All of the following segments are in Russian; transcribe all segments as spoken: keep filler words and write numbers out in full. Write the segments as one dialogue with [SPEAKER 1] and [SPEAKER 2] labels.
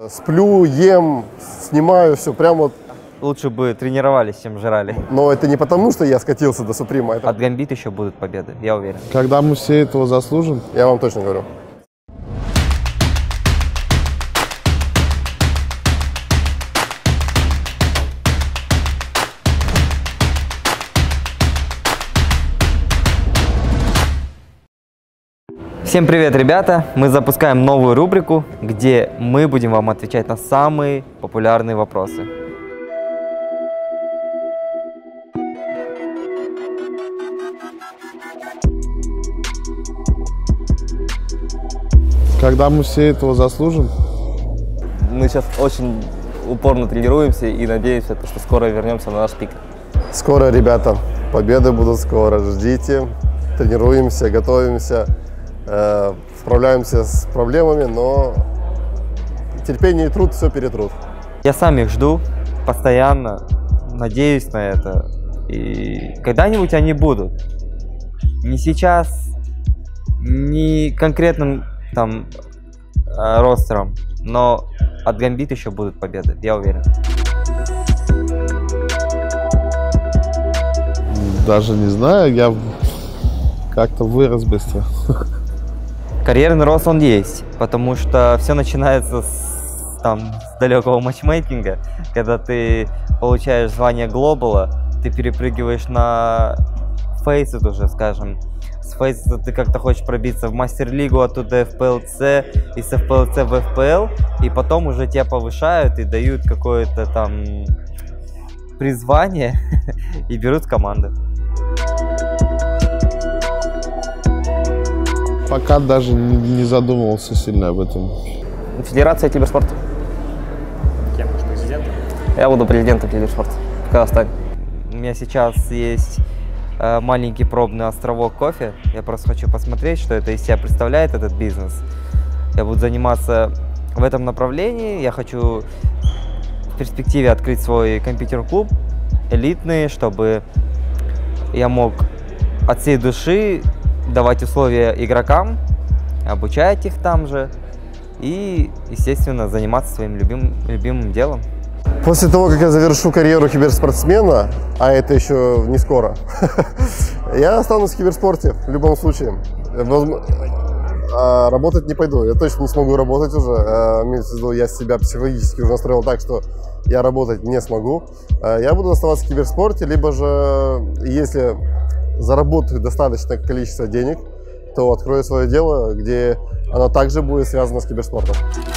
[SPEAKER 1] Сплю, ем, снимаю, все прям вот.
[SPEAKER 2] Лучше бы тренировались, чем жрали.
[SPEAKER 1] Но это не потому, что я скатился до Суприма. Это...
[SPEAKER 2] От Гамбит еще будут победы, я уверен.
[SPEAKER 3] Когда мы все этого заслужим?
[SPEAKER 1] Я вам точно говорю.
[SPEAKER 2] Всем привет, ребята! Мы запускаем новую рубрику, где мы будем вам отвечать на самые популярные вопросы.
[SPEAKER 3] Когда мы все этого заслужим?
[SPEAKER 4] Мы сейчас очень упорно тренируемся и надеемся, что скоро вернемся на наш пик.
[SPEAKER 1] Скоро, ребята, победы будут скоро. Ждите, тренируемся, готовимся. Справляемся с проблемами, но терпение и труд все перетрут.
[SPEAKER 2] Я сам их жду постоянно, надеюсь на это. И когда-нибудь они будут. Не сейчас, не конкретным там ростером, но от Гамбит еще будут победы, я уверен.
[SPEAKER 3] Даже не знаю, я как-то вырос быстро.
[SPEAKER 2] Карьерный рост он есть, потому что все начинается с, там, с далекого матчмейкинга, когда ты получаешь звание глобала, ты перепрыгиваешь на фейсит уже, скажем. С фейсита ты как-то хочешь пробиться в мастер-лигу, оттуда эф пи эл си, из эф пи эл си в эф пи эл, и потом уже тебя повышают и дают какое-то там призвание и берут в команды.
[SPEAKER 3] Пока даже не задумывался сильно об этом.
[SPEAKER 4] Федерация киберспорта.
[SPEAKER 5] Кем? Президентом?
[SPEAKER 4] Я буду президентом киберспорта в Казахстане.
[SPEAKER 2] У меня сейчас есть э, маленький пробный островок кофе. Я просто хочу посмотреть, что это из себя представляет, этот бизнес. Я буду заниматься в этом направлении. Я хочу в перспективе открыть свой компьютер-клуб элитный, чтобы я мог от всей души давать условия игрокам, обучать их там же и, естественно, заниматься своим любим, любимым делом.
[SPEAKER 1] После того, как я завершу карьеру киберспортсмена, а это еще не скоро, я останусь в киберспорте в любом случае. А работать не пойду, я точно не смогу работать уже. Имеется в виду, я себя психологически уже настроил так, что я работать не смогу. Я буду оставаться в киберспорте, либо же, если заработаю достаточное количество денег, то открою свое дело, где оно также будет связано с киберспортом.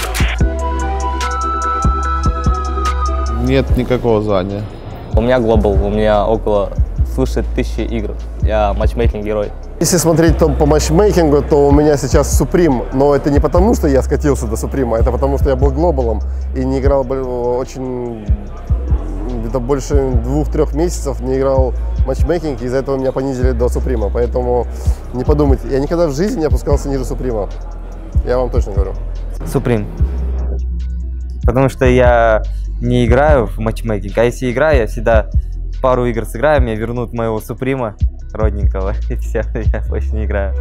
[SPEAKER 3] Нет никакого звания.
[SPEAKER 4] У меня глобал, у меня около свыше тысячи игр. Я матчмейкинг-герой.
[SPEAKER 1] Если смотреть там по матчмейкингу, то у меня сейчас Суприм, но это не потому, что я скатился до Суприма, это потому, что я был глобалом и не играл очень, где-то больше двух-трех месяцев не играл матчмейкинг, и из-за этого меня понизили до Суприма. Поэтому не подумайте, я никогда в жизни не опускался ниже Суприма. Я вам точно говорю.
[SPEAKER 2] Суприм. Потому что я не играю в матчмейкинг, а если играю, я всегда пару игр сыграю, мне вернут моего Суприма родненького, и все, я больше не играю.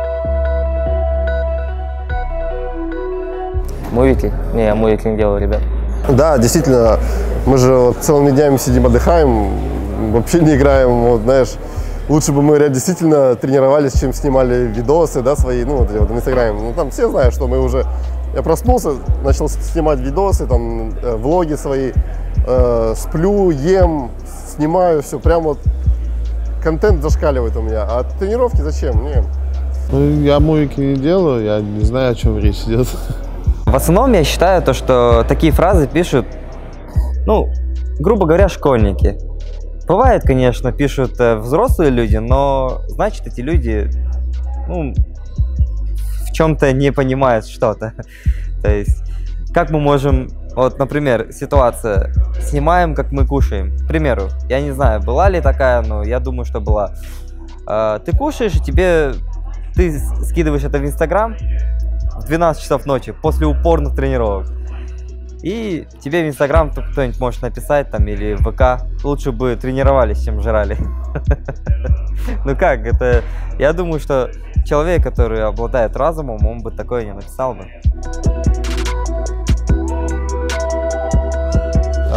[SPEAKER 4] Мувики? Не, я мувики не делаю, ребят.
[SPEAKER 1] Да, действительно, мы же вот целыми днями сидим, отдыхаем, вообще не играем, вот, знаешь, лучше бы мы действительно тренировались, чем снимали видосы, да, свои, ну, вот, вот в Инстаграме. Ну, там все знают, что мы уже, я проснулся, начал снимать видосы, там, э, влоги свои, э, сплю, ем, снимаю, все, прям вот контент зашкаливает у меня, а тренировки зачем? Не.
[SPEAKER 3] Ну, я мувики не делаю, я не знаю, о чем речь идет.
[SPEAKER 2] В основном я считаю то, что такие фразы пишут, ну, грубо говоря, школьники. Бывает, конечно, пишут взрослые люди, но значит, эти люди, ну, в чем-то не понимают что-то. То есть, как мы можем, вот, например, ситуация, снимаем, как мы кушаем. К примеру, я не знаю, была ли такая, но я думаю, что была. Ты кушаешь, и тебе, ты скидываешь это в Инстаграм в двенадцать часов ночи после упорных тренировок. И тебе в Инстаграм кто-нибудь может написать там или в ВК: лучше бы тренировались, чем жрали. Ну как, это... Я думаю, что человек, который обладает разумом, он бы такое не написал бы.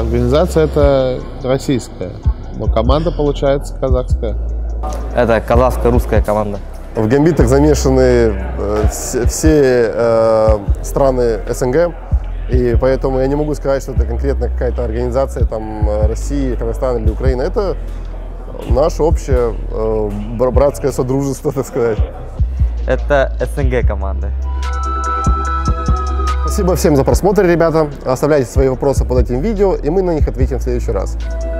[SPEAKER 3] Организация это российская, но команда получается казахская.
[SPEAKER 4] Это казахско-русская команда.
[SPEAKER 1] В гамбитах замешаны э, все, все э, страны СНГ, и поэтому я не могу сказать, что это конкретно какая-то организация там России, Казахстана или Украины. Это наше общее э, братское содружество, так сказать.
[SPEAKER 2] Это СНГ команда.
[SPEAKER 1] Спасибо всем за просмотр, ребята. Оставляйте свои вопросы под этим видео, и мы на них ответим в следующий раз.